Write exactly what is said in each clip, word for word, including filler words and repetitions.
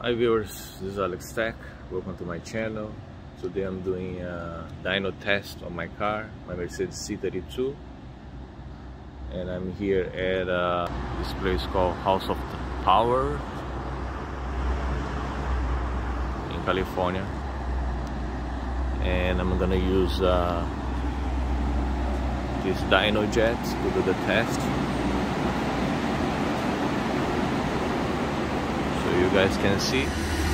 Hi viewers, this is Alex Tech. Welcome to my channel. Today I'm doing a dyno test on my car, my Mercedes C thirty-two, and I'm here at uh, this place called Haus of Power in California, and I'm gonna use uh, this dyno jet to do the test. You guys can see.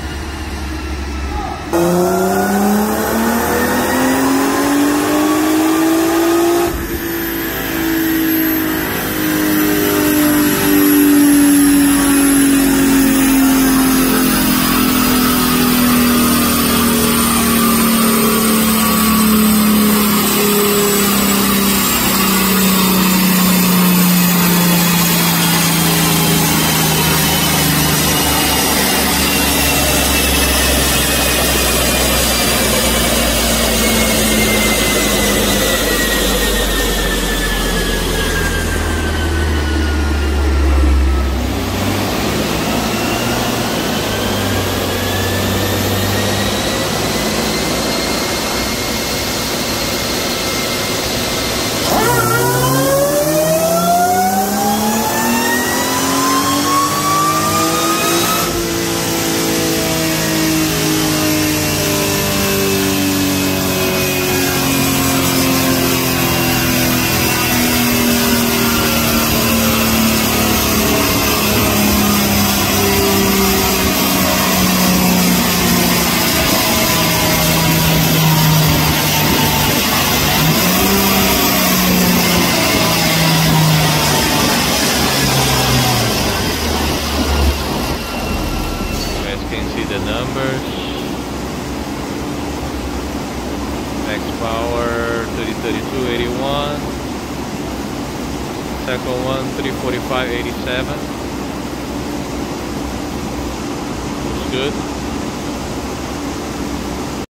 The numbers, max power thirty thirty-two eighty-one, second one three forty-five eighty-seven. Looks good.